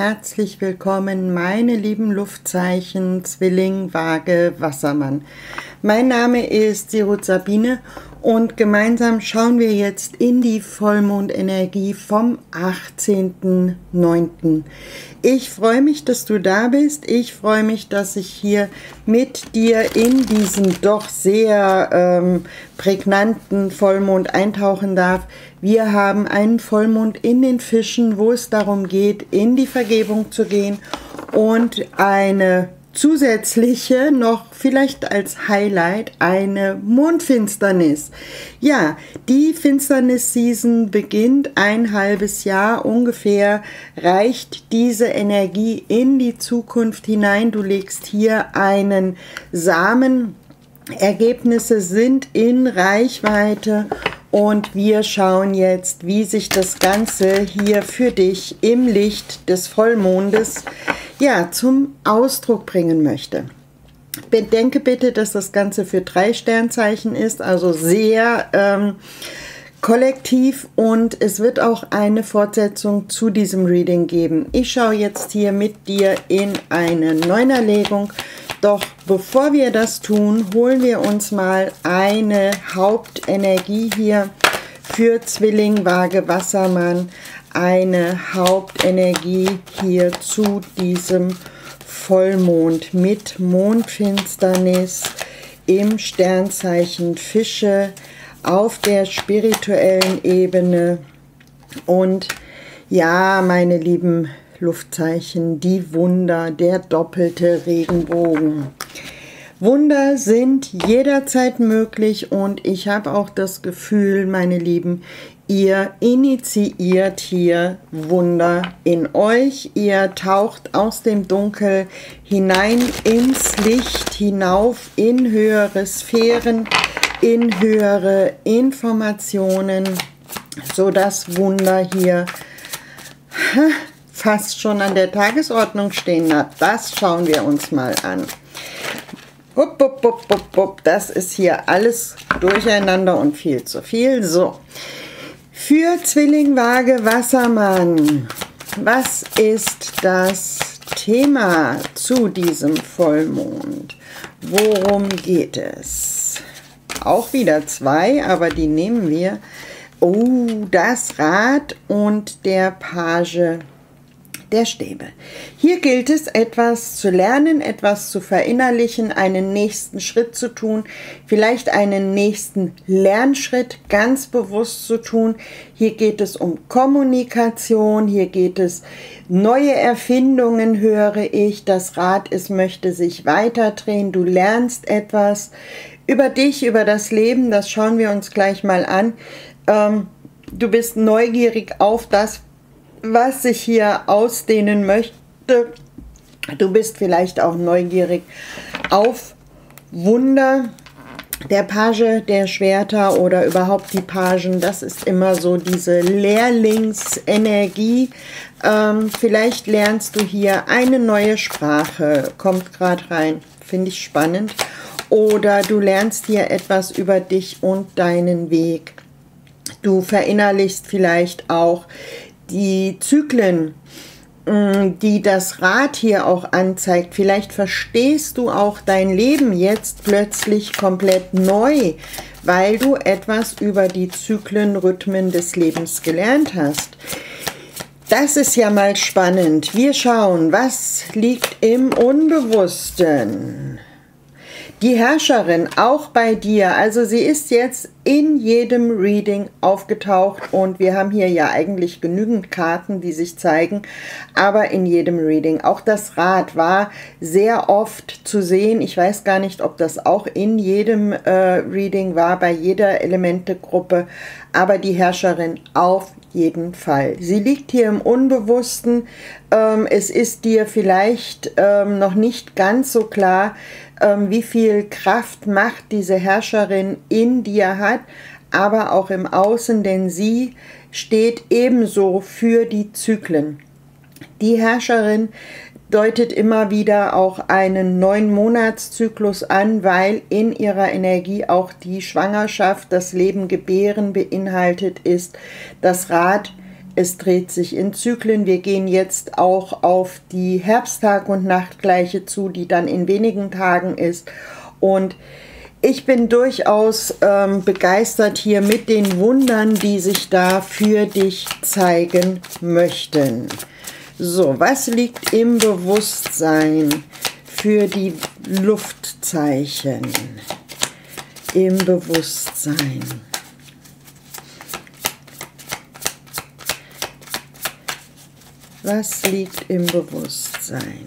herzlich willkommen, meine lieben Luftzeichen, Zwilling, Waage, Wassermann. Mein Name ist Sirut Sabine und gemeinsam schauen wir jetzt in die Vollmondenergie vom 18.09. Ich freue mich, dass du da bist. Ich freue mich, dass ich hier mit dir in diesen doch sehr prägnanten Vollmond eintauchen darf. Wir haben einen Vollmond in den Fischen, wo es darum geht, in die Vergebung zu gehen und eine zusätzliche, noch vielleicht als Highlight, eine Mondfinsternis. Ja, die Finsternis-Season beginnt ein halbes Jahr ungefähr, reicht diese Energie in die Zukunft hinein. Du legst hier einen Samen, Ergebnisse sind in Reichweite und wir schauen jetzt, wie sich das Ganze hier für dich im Licht des Vollmondes zum Ausdruck bringen möchte. Bedenke bitte, dass das Ganze für 3 Sternzeichen ist, also sehr kollektiv, und es wird auch eine Fortsetzung zu diesem Reading geben. Ich schaue jetzt hier mit dir in eine Neunerlegung. Doch bevor wir das tun, holen wir uns mal eine Hauptenergie hier für Zwilling, Waage, Wassermann. Eine Hauptenergie hier zu diesem Vollmond mit Mondfinsternis im Sternzeichen Fische auf der spirituellen Ebene. Und ja, meine lieben Luftzeichen, die Wunder, der doppelte Regenbogen. Wunder sind jederzeit möglich und ich habe auch das Gefühl, meine Lieben, ihr initiiert hier Wunder in euch. Ihr taucht aus dem Dunkel hinein ins Licht, hinauf in höhere Sphären, in höhere Informationen, sodass Wunder hier fast schon an der Tagesordnung stehen hat. Das schauen wir uns mal an. Das ist hier alles durcheinander und viel zu viel. So, für Zwilling, Waage, Wassermann, was ist das Thema zu diesem Vollmond? Worum geht es? Auch wieder 2, aber die nehmen wir. Oh, das Rad und der Page der Stäbe. Hier gilt es, etwas zu lernen, etwas zu verinnerlichen, einen nächsten Schritt zu tun, vielleicht einen nächsten Lernschritt ganz bewusst zu tun. Hier geht es um Kommunikation, hier geht es neue Erfindungen, höre ich. Das Rad, es möchte sich weiterdrehen, du lernst etwas über dich, über das Leben, das schauen wir uns gleich mal an. Du bist neugierig auf das, was sich hier ausdehnen möchte. Du bist vielleicht auch neugierig auf Wunder. Der Page der Schwerter oder überhaupt die Pagen, das ist immer so diese Lehrlingsenergie. Vielleicht lernst du hier eine neue Sprache, kommt gerade rein, finde ich spannend. Oder du lernst hier etwas über dich und deinen Weg. Du verinnerlichst vielleicht auch die Zyklen, die das Rad hier auch anzeigt. Vielleicht verstehst du auch dein Leben jetzt plötzlich komplett neu, weil du etwas über die Zyklen, Rhythmen des Lebens gelernt hast. Das ist ja mal spannend. Wir schauen, was liegt im Unbewussten. Die Herrscherin, auch bei dir, also sie ist jetzt in jedem Reading aufgetaucht und wir haben hier ja eigentlich genügend Karten, die sich zeigen, aber in jedem Reading. Auch das Rad war sehr oft zu sehen. Ich weiß gar nicht, ob das auch in jedem Reading war, bei jeder Elementegruppe, aber die Herrscherin auf jeden Fall. Sie liegt hier im Unbewussten. Es ist dir vielleicht noch nicht ganz so klar, wie viel Kraft, Macht diese Herrscherin in dir hat, aber auch im Außen, denn sie steht ebenso für die Zyklen. Die Herrscherin deutet immer wieder auch einen 9-Monats-Zyklus an, weil in ihrer Energie auch die Schwangerschaft, das Leben, Gebären beinhaltet ist. Das Rad es dreht sich in Zyklen. Wir gehen jetzt auch auf die Herbsttag- und Nachtgleiche zu, die dann in wenigen Tagen ist. Und ich bin durchaus begeistert hier mit den Wundern, die sich da für dich zeigen möchten. So, was liegt im Bewusstsein für die Luftzeichen? Im Bewusstsein. Was liegt im Bewusstsein?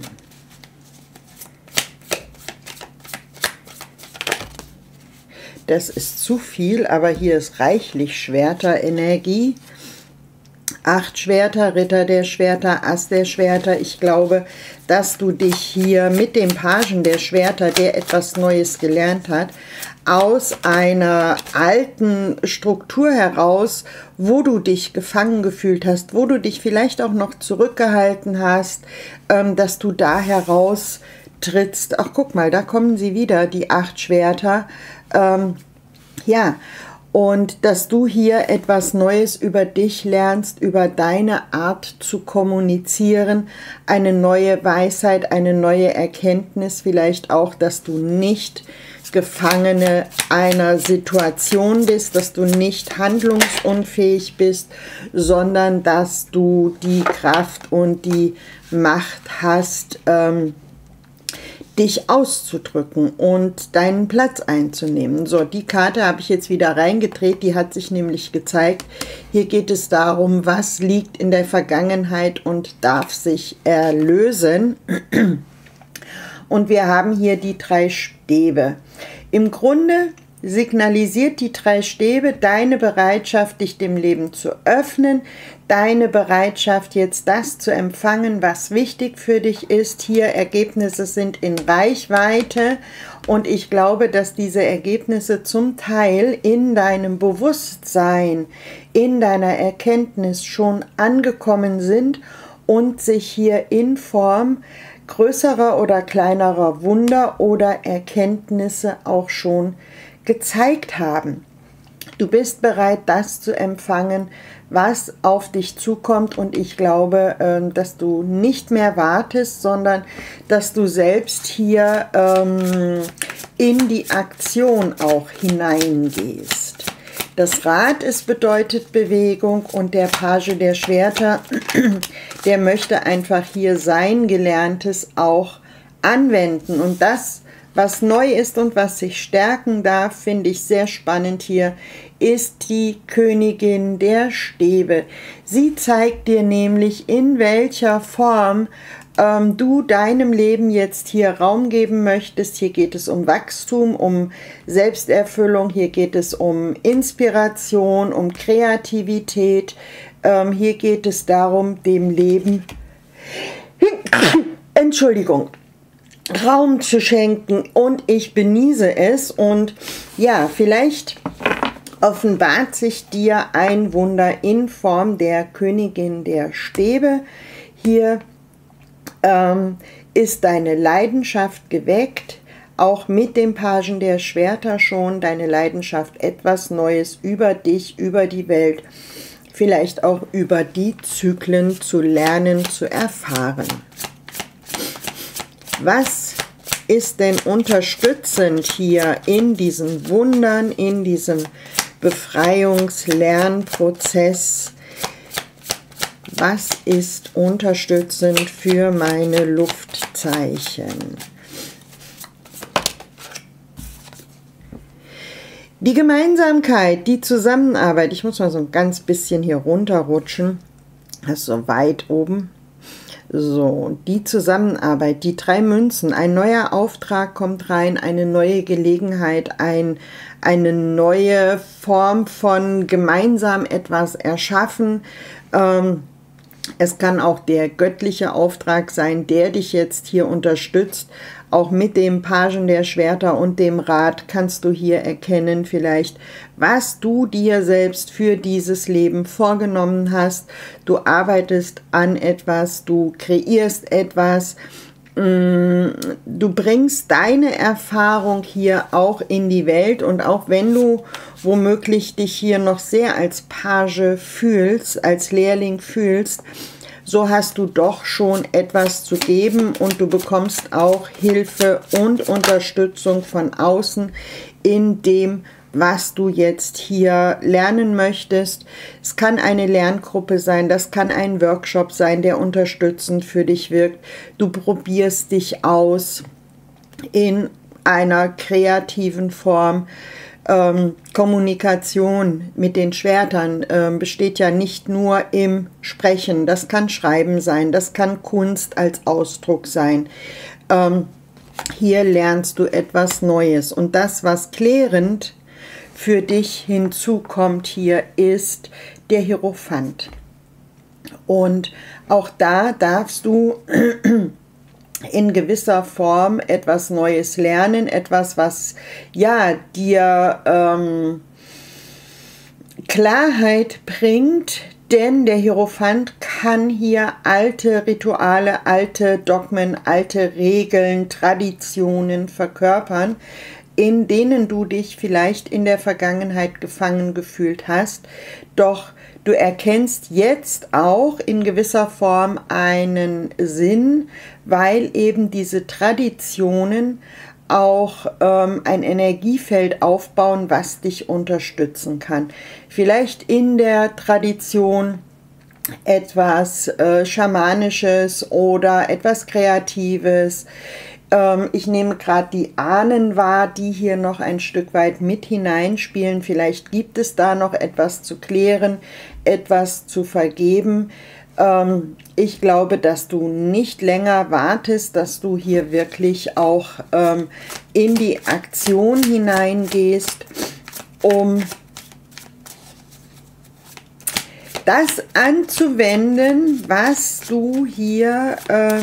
Das ist zu viel, aber hier ist reichlich Schwerterenergie. 8 Schwerter, Ritter der Schwerter, Ass der Schwerter. Ich glaube, dass du dich hier mit dem Pagen der Schwerter, der etwas Neues gelernt hat, aus einer alten Struktur heraus, wo du dich gefangen gefühlt hast, wo du dich vielleicht auch noch zurückgehalten hast, dass du da heraus trittst. Ach, guck mal, da kommen sie wieder, die 8 Schwerter. Ja, und dass du hier etwas Neues über dich lernst, über deine Art zu kommunizieren, eine neue Weisheit, eine neue Erkenntnis, vielleicht auch, dass du nicht Gefangene einer Situation bist, dass du nicht handlungsunfähig bist, sondern dass du die Kraft und die Macht hast, dich auszudrücken und deinen Platz einzunehmen. So, die Karte habe ich jetzt wieder reingedreht, die hat sich nämlich gezeigt. Hier geht es darum, was liegt in der Vergangenheit und darf sich erlösen. Und wir haben hier die 3 Stäbe. Im Grunde signalisiert die 3 Stäbe deine Bereitschaft, dich dem Leben zu öffnen, deine Bereitschaft, jetzt das zu empfangen, was wichtig für dich ist. Hier Ergebnisse sind in Reichweite und ich glaube, dass diese Ergebnisse zum Teil in deinem Bewusstsein, in deiner Erkenntnis schon angekommen sind und sich hier in Form größerer oder kleinerer Wunder oder Erkenntnisse auch schon gezeigt haben. Du bist bereit, das zu empfangen, was auf dich zukommt, und ich glaube, dass du nicht mehr wartest, sondern dass du selbst hier in die Aktion auch hineingehst. Das Rad, es bedeutet Bewegung, und der Page der Schwerter, der möchte einfach hier sein Gelerntes auch anwenden, und das, was neu ist und was sich stärken darf, finde ich sehr spannend hier, ist die Königin der Stäbe. Sie zeigt dir nämlich, in welcher Form du deinem Leben jetzt hier Raum geben möchtest. Hier geht es um Wachstum, um Selbsterfüllung, hier geht es um Inspiration, um Kreativität. Hier geht es darum, dem Leben Entschuldigung, Raum zu schenken, und ich genieße es. Und ja, vielleicht offenbart sich dir ein Wunder in Form der Königin der Stäbe. Hier ist deine Leidenschaft geweckt, auch mit dem Pagen der Schwerter schon, deine Leidenschaft, etwas Neues über dich, über die Welt, vielleicht auch über die Zyklen zu lernen, zu erfahren. Was ist denn unterstützend hier in diesen Wundern, in diesem Befreiungslernprozess? Was ist unterstützend für meine Luftzeichen? Die Gemeinsamkeit, die Zusammenarbeit, ich muss mal so ein ganz bisschen hier runterrutschen, das ist so weit oben. So, die Zusammenarbeit, die 3 Münzen, ein neuer Auftrag kommt rein, eine neue Gelegenheit, eine neue Form von gemeinsam etwas erschaffen. Es kann auch der göttliche Auftrag sein, der dich jetzt hier unterstützt. Auch mit dem Pagen der Schwerter und dem Rad kannst du hier erkennen vielleicht, was du dir selbst für dieses Leben vorgenommen hast. Du arbeitest an etwas, du kreierst etwas, du bringst deine Erfahrung hier auch in die Welt, und auch wenn du womöglich dich hier noch sehr als Page fühlst, als Lehrling fühlst, so hast du doch schon etwas zu geben und du bekommst auch Hilfe und Unterstützung von außen in dem, was du jetzt hier lernen möchtest. Es kann eine Lerngruppe sein, das kann ein Workshop sein, der unterstützend für dich wirkt. Du probierst dich aus in einer kreativen Form. Kommunikation mit den Schwertern besteht ja nicht nur im Sprechen, das kann Schreiben sein, das kann Kunst als Ausdruck sein. Hier lernst du etwas Neues, und das, was klärend für dich hinzukommt hier, ist der Hierophant. Und auch da darfst du in gewisser Form etwas Neues lernen, etwas, was ja dir Klarheit bringt, denn der Hierophant kann hier alte Rituale, alte Dogmen, alte Regeln, Traditionen verkörpern, in denen du dich vielleicht in der Vergangenheit gefangen gefühlt hast, doch du erkennst jetzt auch in gewisser Form einen Sinn, weil eben diese Traditionen auch ein Energiefeld aufbauen, was dich unterstützen kann. Vielleicht in der Tradition etwas Schamanisches oder etwas Kreatives. Ich nehme gerade die Ahnen wahr, die hier noch ein Stück weit mit hineinspielen. Vielleicht gibt es da noch etwas zu klären, etwas zu vergeben. Ich glaube, dass du nicht länger wartest, dass du hier wirklich auch in die Aktion hineingehst, um das anzuwenden, was du hier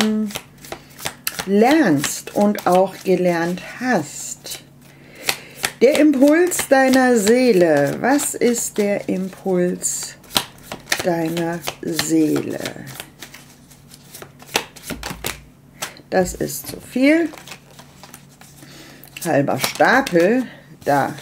lernst und auch gelernt hast. Der Impuls deiner Seele. Was ist der Impuls deiner Seele? Das ist zu viel. Halber Stapel. Da.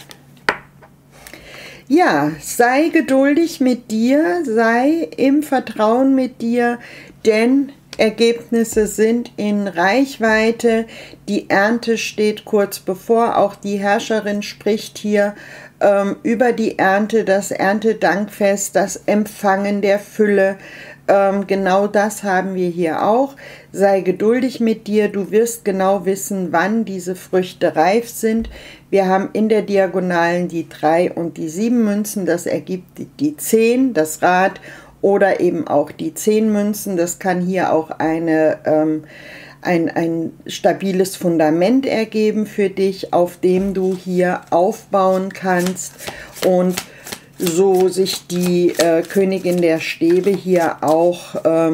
Ja, sei geduldig mit dir, sei im Vertrauen mit dir, denn Ergebnisse sind in Reichweite, die Ernte steht kurz bevor, auch die Herrscherin spricht hier über die Ernte, das Erntedankfest, das Empfangen der Fülle, genau das haben wir hier auch. Sei geduldig mit dir, du wirst genau wissen, wann diese Früchte reif sind. Wir haben in der Diagonalen die 3 und die 7 Münzen, das ergibt die 10, das Rad, oder eben auch die 10 Münzen. Das kann hier auch ein stabiles Fundament ergeben für dich, auf dem du hier aufbauen kannst und so sich die Königin der Stäbe hier auch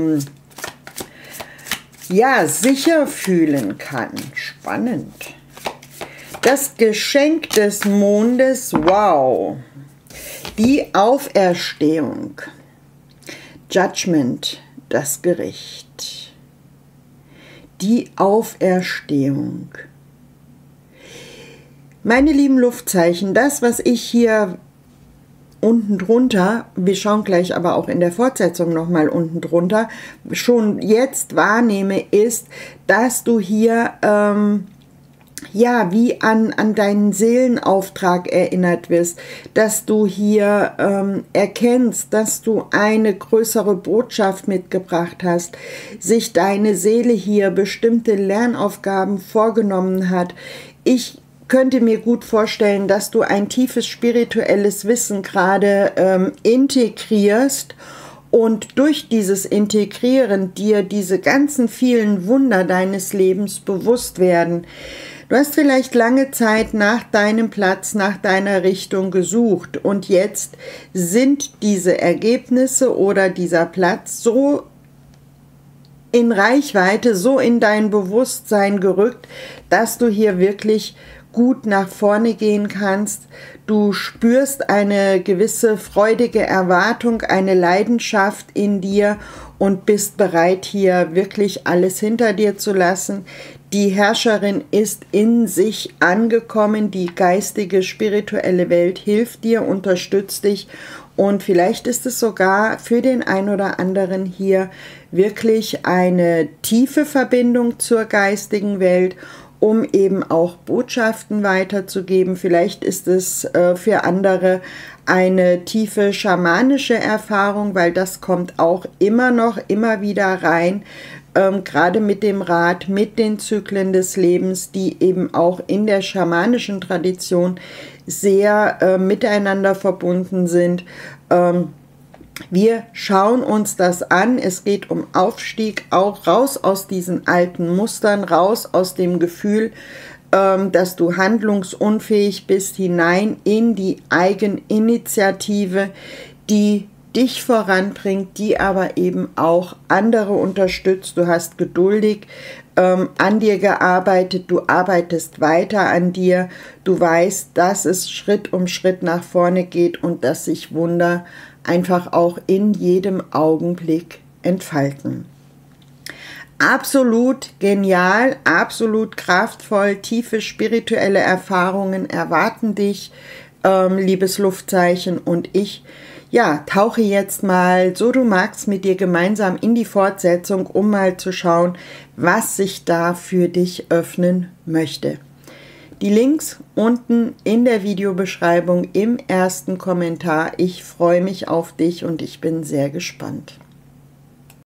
ja, sicher fühlen kann. Spannend. Das Geschenk des Mondes, wow. Die Auferstehung. Judgment, das Gericht. Die Auferstehung. Meine lieben Luftzeichen, das, was ich hier unten drunter, wir schauen gleich aber auch in der Fortsetzung nochmal unten drunter, schon jetzt wahrnehme, ist, dass du hier ja, wie an deinen Seelenauftrag erinnert wirst, dass du hier erkennst, dass du eine größere Botschaft mitgebracht hast, sich deine Seele hier bestimmte Lernaufgaben vorgenommen hat. Ich könnte mir gut vorstellen, dass du ein tiefes spirituelles Wissen gerade integrierst und durch dieses Integrieren dir diese ganzen vielen Wunder deines Lebens bewusst werden. Du hast vielleicht lange Zeit nach deinem Platz, nach deiner Richtung gesucht und jetzt sind diese Ergebnisse oder dieser Platz so in Reichweite, so in dein Bewusstsein gerückt, dass du hier wirklich gut nach vorne gehen kannst. Du spürst eine gewisse freudige Erwartung, eine Leidenschaft in dir und bist bereit, hier wirklich alles hinter dir zu lassen. Die Herrscherin ist in sich angekommen, die geistige, spirituelle Welt hilft dir, unterstützt dich und vielleicht ist es sogar für den einen oder anderen hier wirklich eine tiefe Verbindung zur geistigen Welt, um eben auch Botschaften weiterzugeben. Vielleicht ist es für andere eine tiefe schamanische Erfahrung, weil das kommt auch immer wieder rein, gerade mit dem Rat, mit den Zyklen des Lebens, die eben auch in der schamanischen Tradition sehr miteinander verbunden sind. Wir schauen uns das an. Es geht um Aufstieg, auch raus aus diesen alten Mustern, raus aus dem Gefühl, dass du handlungsunfähig bist, hinein in die Eigeninitiative, die dich voranbringt, die aber eben auch andere unterstützt. Du hast geduldig an dir gearbeitet, du arbeitest weiter an dir, du weißt, dass es Schritt um Schritt nach vorne geht und dass sich Wunder einfach auch in jedem Augenblick entfalten. Absolut genial, absolut kraftvoll, tiefe spirituelle Erfahrungen erwarten dich, liebes Luftzeichen, und ich tauche jetzt mal, so du magst, mit dir gemeinsam in die Fortsetzung, um mal zu schauen, was sich da für dich öffnen möchte. Die Links unten in der Videobeschreibung im ersten Kommentar. Ich freue mich auf dich und ich bin sehr gespannt.